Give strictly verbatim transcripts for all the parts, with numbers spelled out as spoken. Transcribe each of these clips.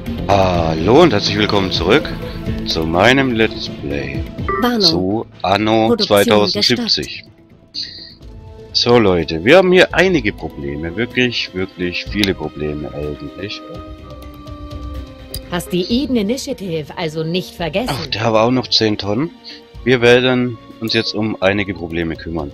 Hallo und herzlich willkommen zurück zu meinem Let's Play Warnung. zu Anno Produktion zweitausendsiebzig. So Leute, wir haben hier einige Probleme, wirklich, wirklich viele Probleme eigentlich. Hast die Eden Initiative also nicht vergessen? Ach, der hat auch noch zehn Tonnen. Wir werden uns jetzt um einige Probleme kümmern.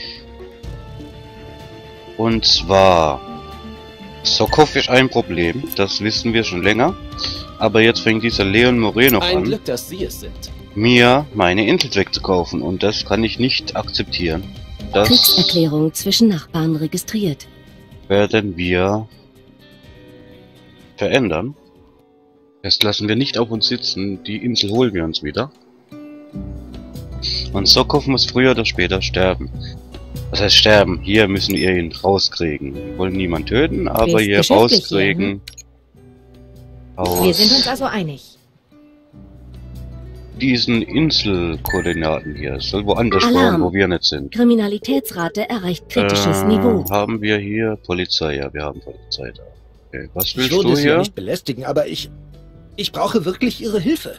Und zwar, Sokow ist ein Problem, das wissen wir schon länger. Aber jetzt fängt dieser Leon Moreno Ein an, Glück, dass Sie es sind. mir meine Intels wegzukaufen. Und das kann ich nicht akzeptieren. Das Kriegserklärung zwischen Nachbarn registriert. werden wir verändern. Das lassen wir nicht auf uns sitzen. Die Insel holen wir uns wieder. Und Sokow muss früher oder später sterben. Was heißt sterben? Hier müssen wir ihn rauskriegen. Wir wollen niemanden töten, aber Bist hier geschäftlich rauskriegen. hier, hm? Aus Wir sind uns also einig. diesen Inselkoordinaten hier. Es soll woanders Alarm. bauen, wo wir nicht sind. Kriminalitätsrate erreicht kritisches Äh, Niveau. Haben wir hier Polizei? Ja, wir haben Polizei da. Okay, was Ich willst würde du Sie ja hier? nicht belästigen, aber ich... Ich brauche wirklich Ihre Hilfe.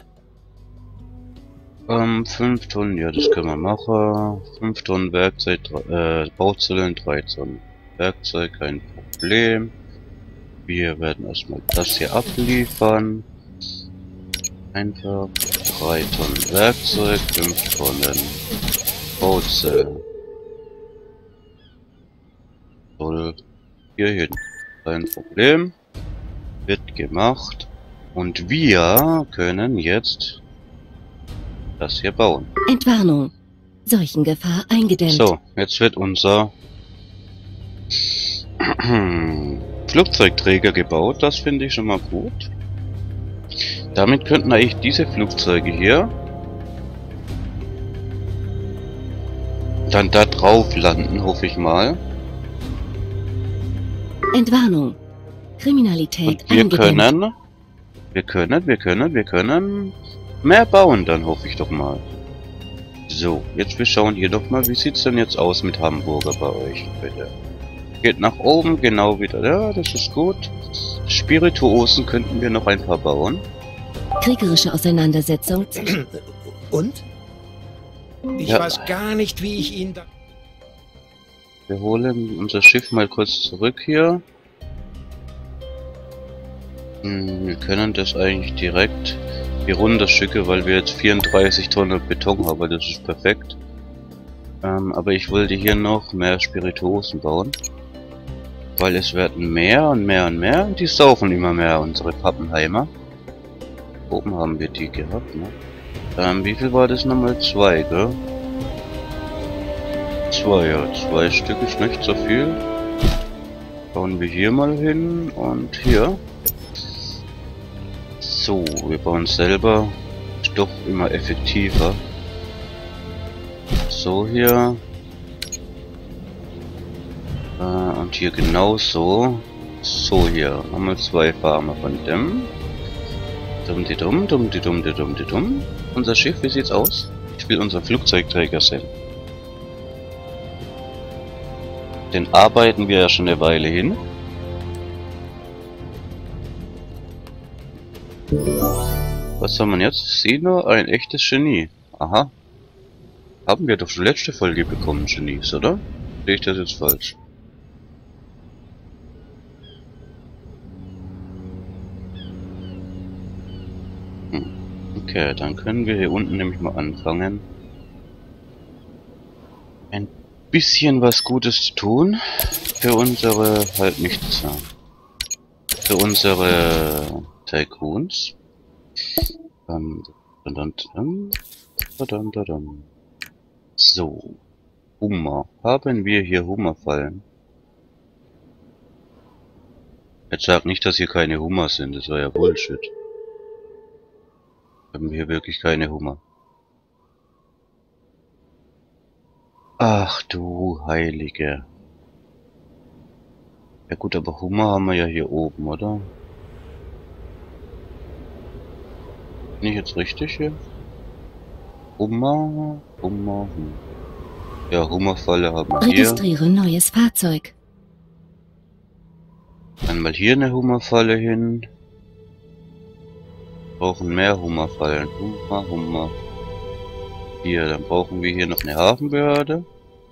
Ähm, fünf Tonnen, ja, das können wir machen. fünf Tonnen Werkzeug, äh, Bauzellen, drei Tonnen Werkzeug, kein Problem. Wir werden erstmal das hier abliefern. Einfach drei Tonnen Werkzeug, fünf Tonnen Bauzellen. Soll hier hin. Kein Problem. Wird gemacht. Und wir können jetzt das hier bauen. Entwarnung. Seuchengefahr eingedämmt. So, jetzt wird unser Flugzeugträger gebaut. Das finde ich schon mal gut. Damit könnten eigentlich diese Flugzeuge hier dann da drauf landen, hoffe ich mal. Entwarnung. Kriminalität Und wir eingedämmt. können, wir können, wir können, wir können mehr bauen, dann hoffe ich doch mal. So, jetzt wir schauen hier doch mal, wie sieht's denn jetzt aus mit Hamburger bei euch, bitte. Geht nach oben, genau wieder, ja, das ist gut. Spirituosen könnten wir noch ein paar bauen. Kriegerische Auseinandersetzung. Und? Ich Ja. weiß gar nicht, wie ich Ihnen da... Wir holen unser Schiff mal kurz zurück hier. Hm, wir können das eigentlich direkt hier runterschicken, weil wir jetzt vierunddreißig Tonnen Beton haben, das ist perfekt. Ähm, aber ich wollte hier noch mehr Spirituosen bauen. Weil es werden mehr und mehr und mehr und die saufen immer mehr, unsere Pappenheimer. Oben haben wir die gehabt, ne? Ähm, wie viel war das nochmal? Zwei, gell? Zwei, ja. Zwei Stück ist nicht so viel. Bauen wir hier mal hin und hier. So, wir bauen selber. Ist doch immer effektiver. So hier. Äh, und hier genauso. So hier. Haben wir zwei Farmer von dem. Dumm die dumm, dumm die dumm die dumm die dumm. Unser Schiff, wie sieht's aus? Ich will unseren Flugzeugträger sehen. Den arbeiten wir ja schon eine Weile hin. Was haben wir jetzt? Sino, ein echtes Genie. Aha. Haben wir doch schon letzte Folge bekommen, Genies, oder? Sehe ich das jetzt falsch? Hm. Okay, dann können wir hier unten nämlich mal anfangen, ein bisschen was Gutes zu tun für unsere, halt nichts, für unsere Tycoons. Ähm, dun, dun, dun, dun, dun, dun. So, Hummer. Haben wir hier Hummerfallen? Jetzt sag nicht, dass hier keine Hummer sind, das war ja Bullshit. Haben wir hier wirklich keine Hummer? Ach du Heilige. Ja gut, aber Hummer haben wir ja hier oben, oder? Bin ich jetzt richtig hier? Hummer, Hummer, Hummer. Ja, Hummerfalle haben wir hier. Registriere neues Fahrzeug. Einmal hier eine Hummerfalle hin. Brauchen mehr Hummerfallen. Hummer, Hummer. Hier, dann brauchen wir hier noch eine Hafenbehörde.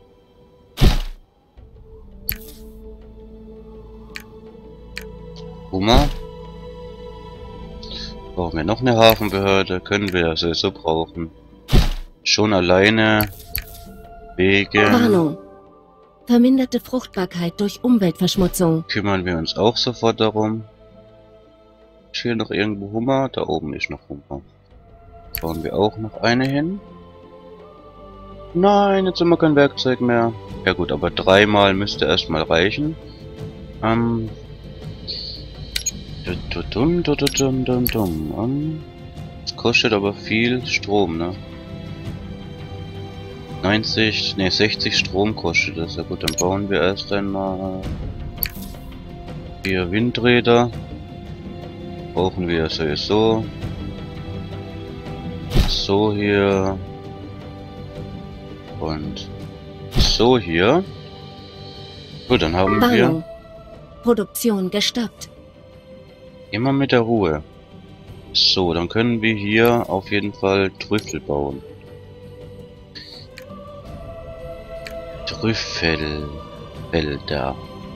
Hummer. Brauchen wir noch eine Hafenbehörde. Können wir also so brauchen. Schon alleine wegen... Warnung. Verminderte Fruchtbarkeit durch Umweltverschmutzung. Kümmern wir uns auch sofort darum. Ist hier noch irgendwo Hummer? Da oben ist noch Hummer. Bauen wir auch noch eine hin. Nein, jetzt haben wir kein Werkzeug mehr. Ja gut, aber dreimal müsste erstmal reichen. Ähm... Dum, dum, dum, dum, dum. Um, das kostet aber viel Strom, ne? neunzig, ne sechzig Strom kostet das. Ja gut, dann bauen wir erst einmal vier Windräder. Brauchen wir sowieso. So hier. Und so hier. Gut, dann haben Warnung. wir... Produktion gestoppt. Immer mit der Ruhe. So, dann können wir hier auf jeden Fall Trüffel bauen. Trüffelfelder.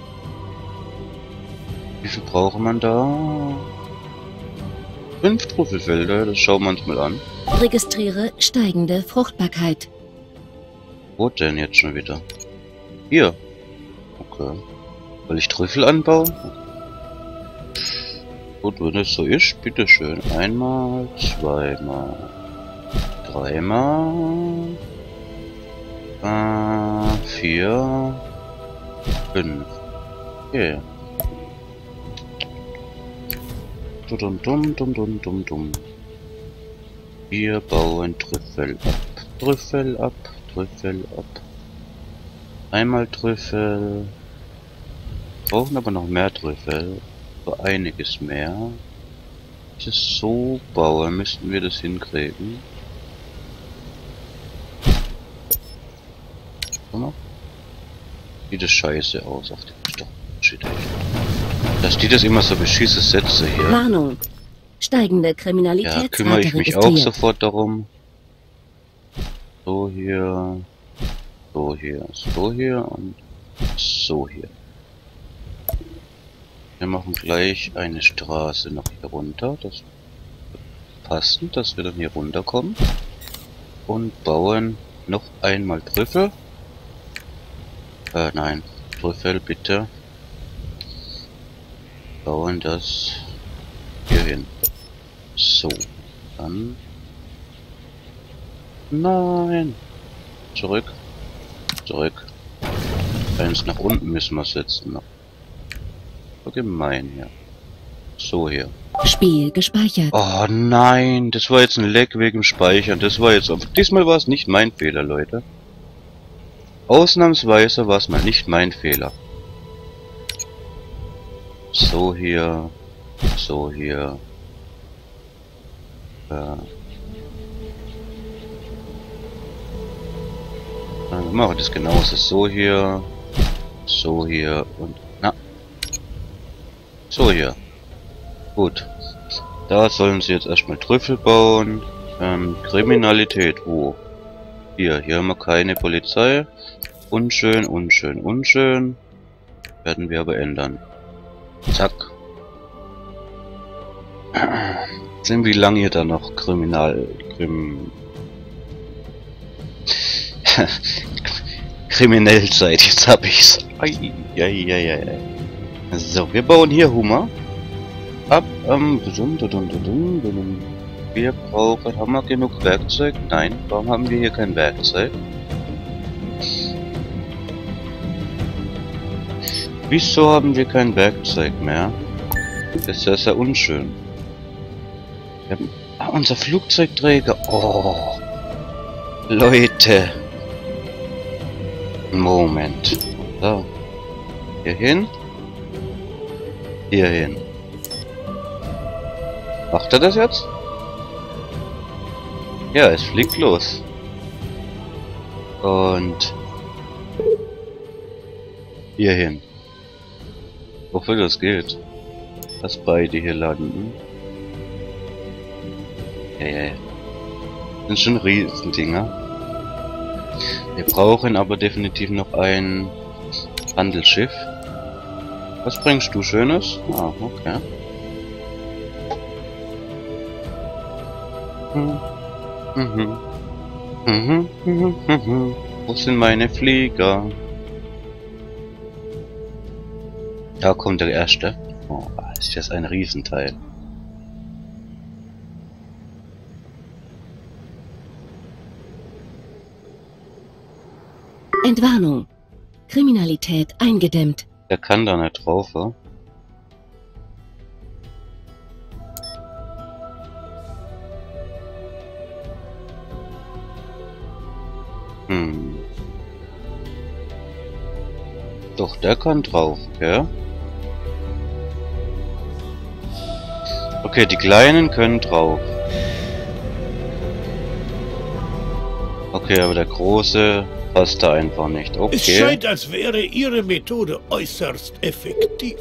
Wie viel braucht man da? Fünf Trüffelfelder, das schauen wir uns mal an. Registriere steigende Fruchtbarkeit. Wo denn jetzt schon wieder? Hier. Okay. Will ich Trüffel anbauen? Gut, wenn es so ist, bitteschön. Einmal, zweimal, dreimal, äh, vier, fünf. Okay. Dum dum dum dum dum dum. Wir bauen Trüffel ab. Trüffel ab, Trüffel ab. Einmal Trüffel. Brauchen aber noch mehr Trüffel. So einiges mehr. Wenn ich das so baue, müssten wir das hinkriegen. Sieht das scheiße aus auf dem Stock. Dass die das immer so beschisse Sätze hier. Warnung. Steigende Kriminalitätsrate Ja, kümmere ich mich auch registriert. sofort darum. So hier. So hier. So hier und so hier. Wir machen gleich eine Straße noch hier runter. Das ist passend, dass wir dann hier runterkommen. Und bauen noch einmal Trüffel. Äh, nein. Trüffel, bitte. Bauen das hier hin. So. Dann. Nein. Zurück. Zurück. Eins nach unten müssen wir setzen noch. So gemein hier. So hier. Spiel gespeichert. Oh nein, das war jetzt ein Leck wegen Speichern. Das war jetzt... Aber diesmal war es nicht mein Fehler, Leute. Ausnahmsweise war es mal nicht mein Fehler. So hier. So hier. Ja. Dann machen wir das genauso. So hier. So hier und... Na. So hier. Gut. Da sollen sie jetzt erstmal Trüffel bauen. Ähm, Kriminalität. Wo? Hier. Hier haben wir keine Polizei. Unschön, unschön, unschön. Werden wir aber ändern. Zack. Sehen, wie lange ihr da noch Kriminal... Krim... kriminell seid. Jetzt hab ich's. Ai, ai, ai, ai. So, wir bauen hier Hummer. Ab, ähm, wir brauchen, haben wir genug Werkzeug? Nein, warum haben wir hier kein Werkzeug? Wieso haben wir kein Werkzeug mehr? Das ist ja sehr unschön. Wir haben, ah, unser Flugzeugträger. Oh, Leute. Moment. So. Hier hin. Hier hin. Macht er das jetzt? Ja, es fliegt los. Und hier hin. Wofür das geht. Dass beide hier landen. Eieiei. Das sind schon Riesendinger. Wir brauchen aber definitiv noch ein Handelsschiff. Was bringst du Schönes? Ah, okay. Mhm. Mhm. Mhm. Mhm. Mhm. Wo sind meine Flieger? Da kommt der erste. Oh, ist das ein Riesenteil. Entwarnung. Kriminalität eingedämmt. Der kann da nicht drauf, wa? Hm. Doch, der kann drauf, okay? Okay, die Kleinen können drauf. Okay, aber der Große passt da einfach nicht. Okay. Es scheint, als wäre Ihre Methode äußerst effektiv.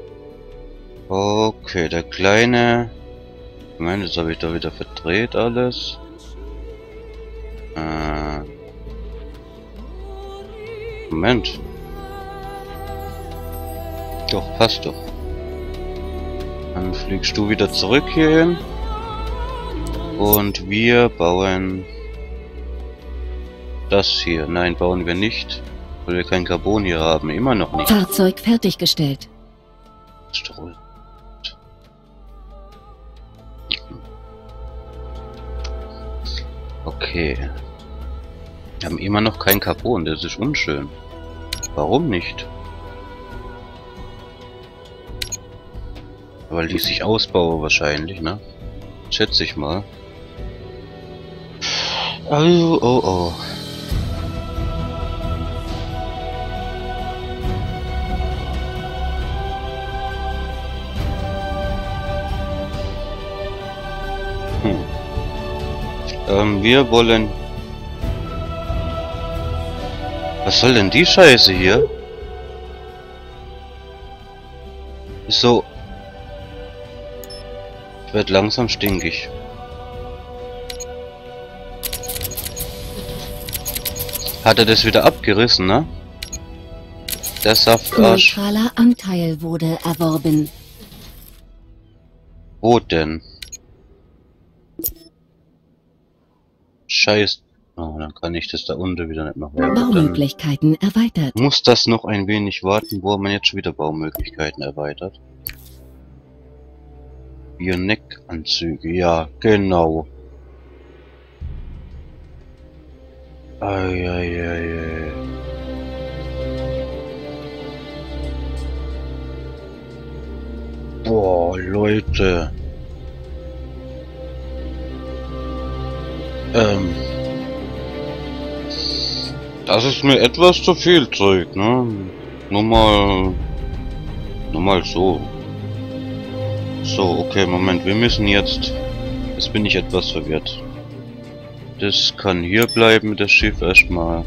Okay, der Kleine... Moment, das habe ich da wieder verdreht alles. Äh... Moment. Doch, passt doch. Dann fliegst du wieder zurück hierhin. Und wir bauen das hier. Nein, bauen wir nicht. Weil wir kein Carbon hier haben. Immer noch nicht. Fahrzeug fertiggestellt. Stroh. Okay. Wir haben immer noch kein Carbon. Das ist unschön. Warum nicht? Weil die sich ausbauen wahrscheinlich, ne? Schätze ich mal. Oh, oh, oh. Hm. Ähm, wir wollen... Was soll denn die Scheiße hier? Ist so... Wird langsam stinkig. Hat er das wieder abgerissen, ne? Der Saftarsch. Neutraler Anteil wurde erworben. Wo denn? Scheiß. Oh, dann kann ich das da unten wieder nicht machen. Ja, Baumöglichkeiten erweitert. Muss das noch ein wenig warten, wo man jetzt schon wieder Baumöglichkeiten erweitert? Bioneck-Anzüge, ja, genau. Eieiei. Boah, Leute. Ähm. Das ist mir etwas zu viel Zeug, ne? Nur mal... Nur mal so. So, okay, Moment, wir müssen jetzt... Jetzt bin ich etwas verwirrt. Das kann hier bleiben, das Schiff erstmal.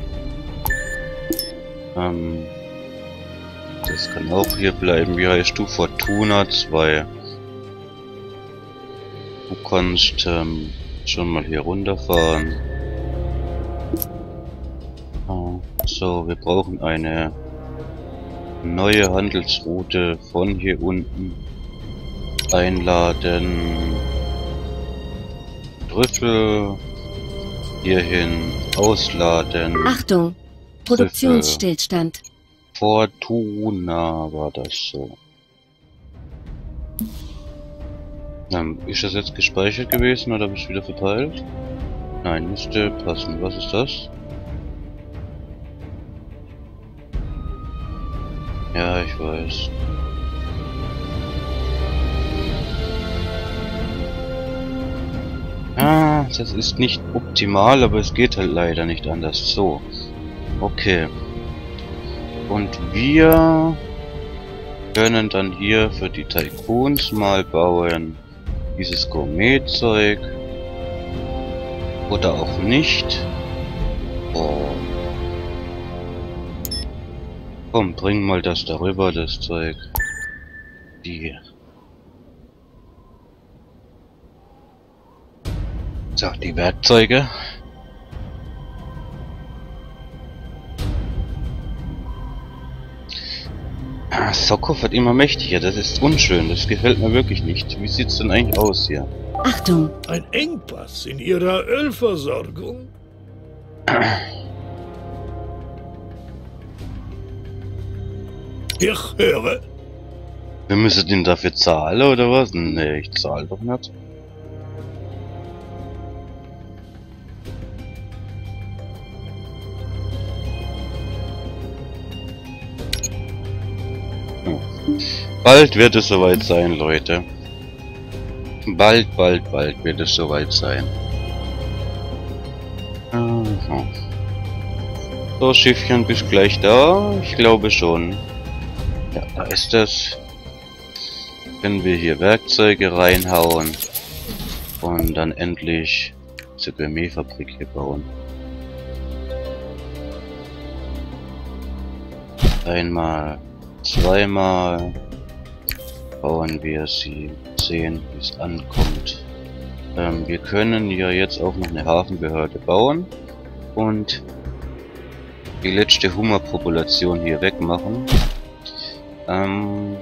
Ähm... Das kann auch hier bleiben. Wie heißt du? Fortuna zwei. Du kannst ähm, schon mal hier runterfahren. Oh, so, wir brauchen eine neue Handelsroute von hier unten. Einladen. Trüffel. Hierhin. Ausladen. Achtung! Produktionsstillstand. Fortuna war das so. Ähm, ist das jetzt gespeichert gewesen oder bist du wieder verteilt? Nein, müsste passen. Was ist das? Ja, ich weiß. Ah, das ist nicht optimal, aber es geht halt leider nicht anders. So. Okay. Und wir können dann hier für die Tycoons mal bauen. Dieses Gourmet-Zeug. Oder auch nicht. Oh. Komm, bring mal das darüber, das Zeug. Die. So, die Werkzeuge. Ah, Sokow wird immer mächtiger, das ist unschön, das gefällt mir wirklich nicht. Wie sieht's denn eigentlich aus hier? Achtung! Ein Engpass in Ihrer Ölversorgung? Ich höre. Wir müssen den dafür zahlen, oder was? Nee, ich zahle doch nicht. Hm. Bald wird es soweit sein, Leute. Bald, bald, bald wird es soweit sein. Aha. So, Schiffchen, bist gleich da? Ich glaube schon. Ja, da ist es. Können wir hier Werkzeuge reinhauen und dann endlich zur Gourmetfabrik hier bauen. Einmal, zweimal bauen wir sie, sehen wie es ankommt. Ähm, wir können ja jetzt auch noch eine Hafenbehörde bauen und die letzte Hummerpopulation hier wegmachen. Ähm,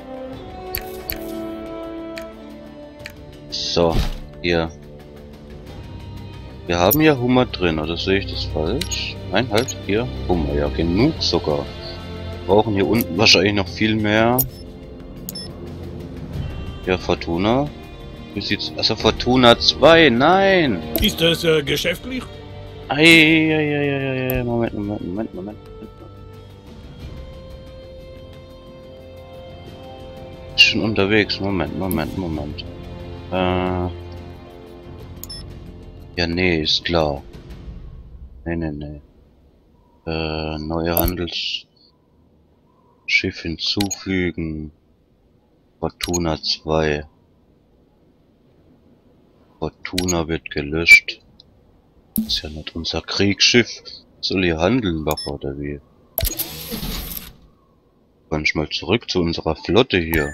so, hier. Wir haben ja Hummer drin, oder sehe ich das falsch? Nein, halt, hier, Hummer, ja, genug sogar. Wir brauchen hier unten wahrscheinlich noch viel mehr. Ja, Fortuna. Wie sieht's? Also Fortuna zwei, nein! Ist das äh, geschäftlich? Eieieiei, Moment, Moment, Moment, Moment. Ist schon unterwegs, Moment, Moment, Moment. Äh. Ja, nee, ist klar. Nee, nee, nee. Äh, neue Handelsschiff hinzufügen. Fortuna zwei. Fortuna wird gelöscht. Das ist ja nicht unser Kriegsschiff. Soll hier handeln machen oder wie? Kann ich mal zurück zu unserer Flotte hier.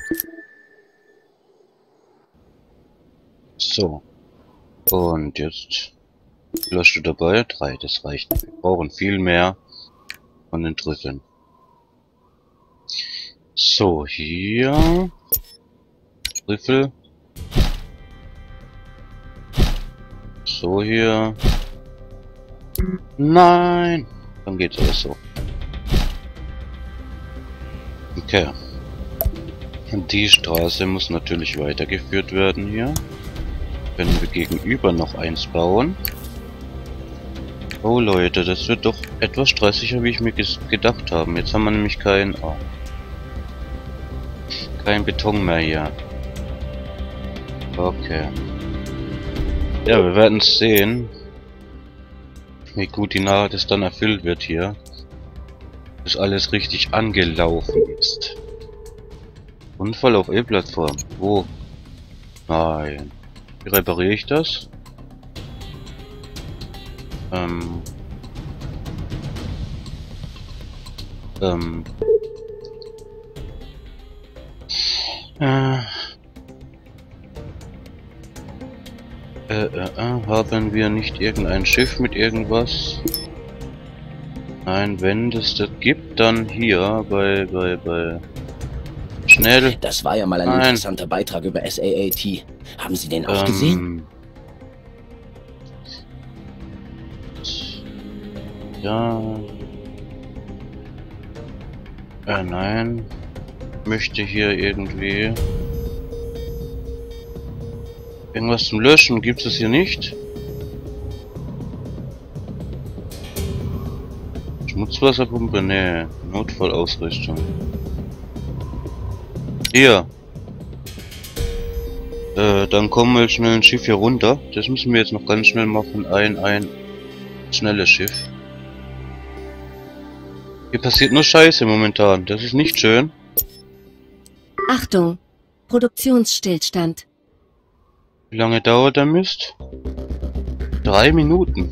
So. Und jetzt löscht du dabei? Drei, das reicht nicht. Wir brauchen viel mehr von den Trüffeln. So, hier. Trüffel. So, hier. Nein! Dann geht's alles so. Okay. Und die Straße muss natürlich weitergeführt werden hier. Können wir gegenüber noch eins bauen. Oh Leute, das wird doch etwas stressiger, wie ich mir gedacht habe. Jetzt haben wir nämlich kein... Oh, kein Beton mehr hier. Okay. Ja, wir werden es sehen, wie gut die Nahe das dann erfüllt wird hier. Bis alles richtig angelaufen ist. Unfall auf E-Plattform. Wo? Nein. Wie repariere ich das? Ähm. Ähm. Äh. Äh, äh, äh, haben wir nicht irgendein Schiff mit irgendwas? Nein, wenn es das gibt, dann hier bei, bei, bei... Schnell. Das war ja mal ein Nein. interessanter Beitrag über S A A T. Haben Sie den auch Ähm, gesehen? Ja. Äh, nein. Ich möchte hier irgendwie... Irgendwas zum Löschen, gibt es hier nicht? Schmutzwasserpumpe? Nee. Notfallausrüstung. Hier. Äh, dann kommen wir schnell ein Schiff hier runter. Das müssen wir jetzt noch ganz schnell machen. Ein, ein schnelles Schiff. Hier passiert nur Scheiße momentan. Das ist nicht schön. Achtung! Produktionsstillstand. Wie lange dauert der Mist? Drei Minuten.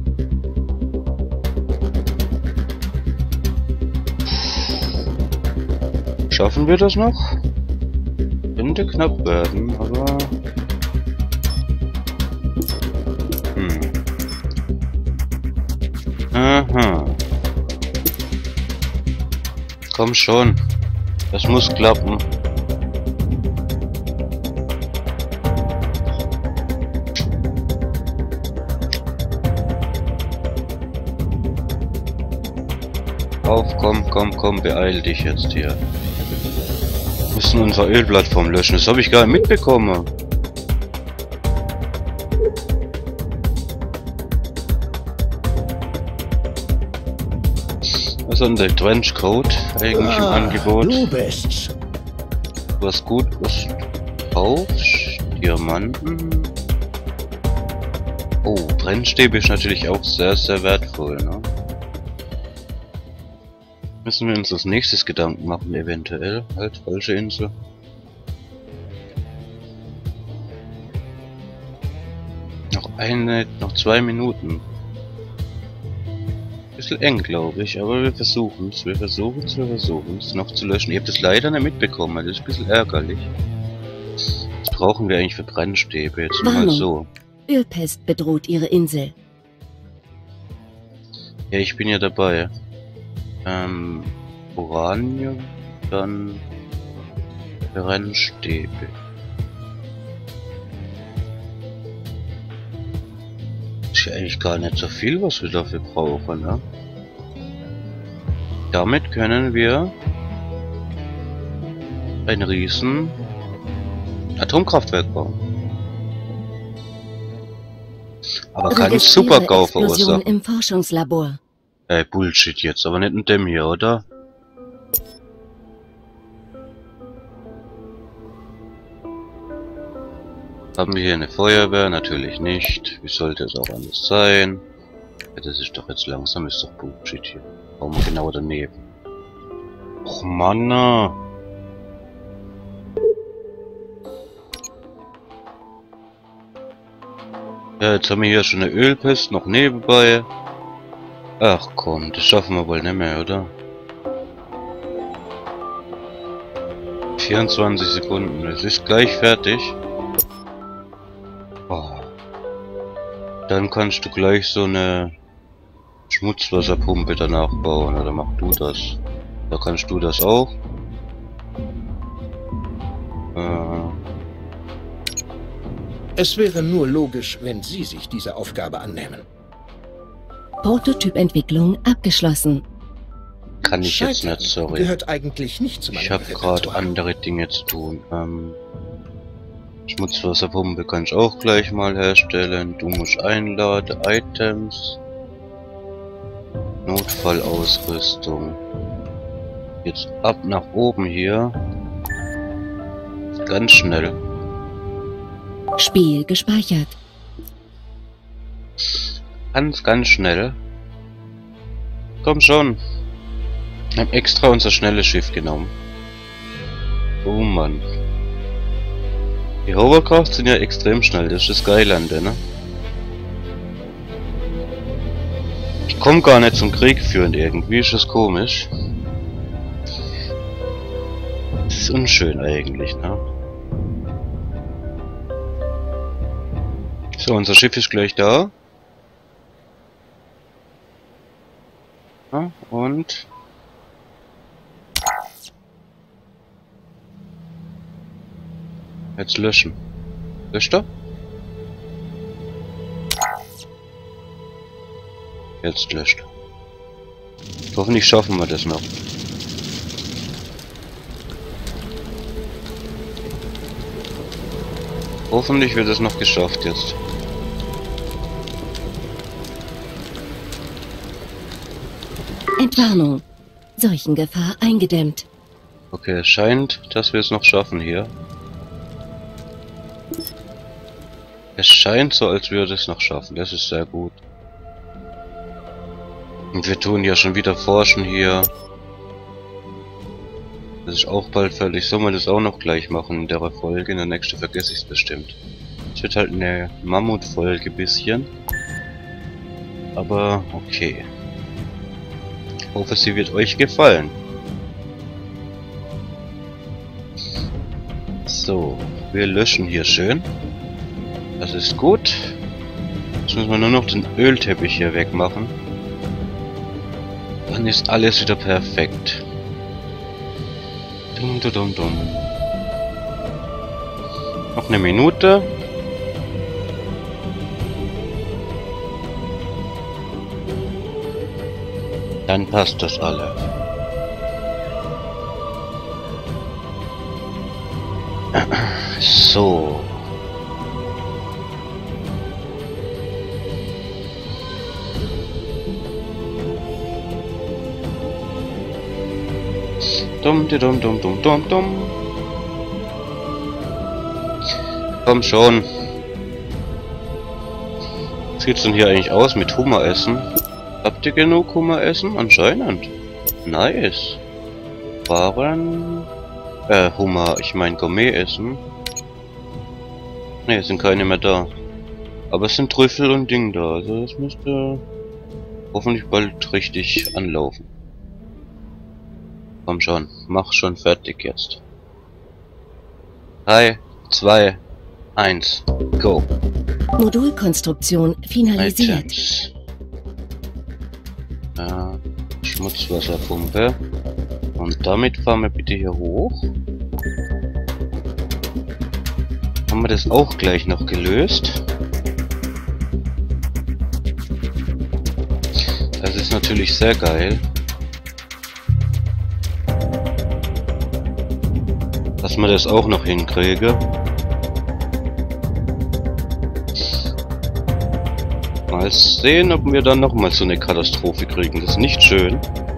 Schaffen wir das noch? Könnte knapp werden, aber... komm schon. Das muss klappen. Auf, komm, komm, komm, beeil dich jetzt hier. Wir müssen unsere Ölplattform löschen. Das habe ich gar nicht mitbekommen. Was ist denn der Trenchcoat eigentlich im Ah, Angebot? du bist's. Was gut, was brauchst? Diamanten. Oh, Brennstäbe ist natürlich auch sehr, sehr wertvoll, ne? Müssen wir uns als nächstes Gedanken machen, eventuell. Halt, falsche Insel. Noch eine, noch zwei Minuten. Bisschen eng, glaube ich, aber wir versuchen es, wir versuchen es, wir versuchen es noch zu löschen. Ihr habt es leider nicht mitbekommen, das ist ein bisschen ärgerlich. Was brauchen wir eigentlich für Brennstäbe? Jetzt mal Warnung. so. Ölpest bedroht ihre Insel. Ja, ich bin ja dabei. Ähm, Uranium, dann Brennstäbe. Ist ja eigentlich gar nicht so viel, was wir dafür brauchen, ne? Damit können wir ein riesen Atomkraftwerk bauen. Aber kein Registriere Super-GAU Explosion verursachen. im Forschungslabor. Ey, Bullshit jetzt, aber nicht in dem hier, oder? Haben wir hier eine Feuerwehr? Natürlich nicht. Wie sollte es auch anders sein? Ja, das ist doch jetzt langsam, ist doch Bullshit hier. Warum genau daneben? Och Mann! Na. Ja, jetzt haben wir hier schon eine Ölpest noch nebenbei. Ach komm, das schaffen wir wohl nicht mehr, oder? vierundzwanzig Sekunden, es ist gleich fertig. Oh. Dann kannst du gleich so eine Schmutzwasserpumpe danach bauen, oder mach du das? Da kannst du das auch. Äh, Es wäre nur logisch, wenn Sie sich dieser Aufgabe annehmen. Prototypentwicklung abgeschlossen. kann ich jetzt Scheitern nicht, sorry. gehört eigentlich nicht zu meinem Ich habe Repertoire. gerade andere Dinge zu tun. Ähm, Schmutzwasserpumpe kann ich auch gleich mal herstellen. Du musst einladen. Items. Notfallausrüstung. Jetzt ab nach oben hier. Ganz schnell. Spiel gespeichert. Ganz, ganz schnell. Komm schon. Ich hab extra unser schnelles Schiff genommen. Oh Mann. Die Hovercrafts sind ja extrem schnell, das ist das Geile an der, ne? Ich komm gar nicht zum Krieg führen irgendwie, ist das komisch. Das ist unschön eigentlich, ne? So, unser Schiff ist gleich da. Ja, und... Jetzt löschen. Löscht er? Jetzt löscht. Hoffentlich schaffen wir das noch. Hoffentlich wird es noch geschafft jetzt. Entwarnung. Seuchengefahr eingedämmt. Okay, es scheint, dass wir es noch schaffen hier. Es scheint so, als würde es noch schaffen. Das ist sehr gut. Und wir tun ja schon wieder forschen hier. Das ist auch bald fertig. Sollen wir das auch noch gleich machen in der Folge? In der nächsten vergesse ich es bestimmt. Es wird halt eine Mammutfolge bisschen. Aber okay. Ich hoffe, sie wird euch gefallen. So, wir löschen hier schön. Das ist gut. Jetzt müssen wir nur noch den Ölteppich hier wegmachen. Dann ist alles wieder perfekt. Dum, dum, dum, dum. Noch eine Minute. Dann passt das alle. So. Dum, di, dum, dum, dum, dum, dum. Komm schon. Wie sieht's denn hier eigentlich aus mit Hummer-Essen? Habt ihr genug Hummer-Essen? Anscheinend. Nice. Waren... Äh, Hummer, ich mein Gourmet-Essen. Ne, es sind keine mehr da. Aber es sind Trüffel und Ding da. Also das müsste hoffentlich bald richtig anlaufen. Komm schon, mach schon fertig jetzt. drei, zwei, eins, go. Modulkonstruktion finalisiert. Items. Ja, Schmutzwasserpumpe. Und damit fahren wir bitte hier hoch. Haben wir das auch gleich noch gelöst. Das ist natürlich sehr geil. Dass wir das auch noch hinkriege. Mal sehen, ob wir dann nochmal so eine Katastrophe kriegen. Das ist nicht schön.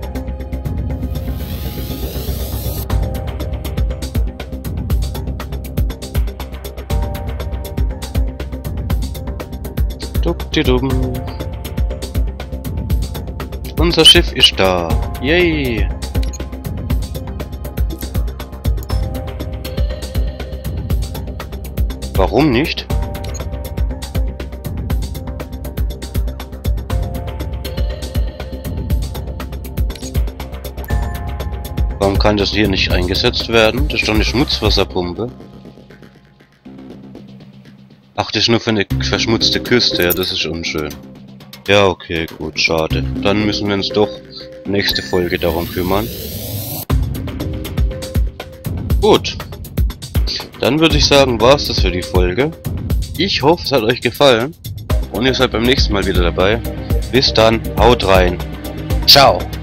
Dumm. Unser Schiff ist da. Yay! Warum nicht? Warum kann das hier nicht eingesetzt werden? Das ist doch eine Schmutzwasserpumpe. Ach, das ist nur für eine verschmutzte Küste, ja, das ist unschön. Ja, okay, gut, schade. Dann müssen wir uns doch nächste Folge darum kümmern. Gut. Dann würde ich sagen, war es das für die Folge. Ich hoffe, es hat euch gefallen. Und ihr seid beim nächsten Mal wieder dabei. Bis dann, haut rein. Ciao.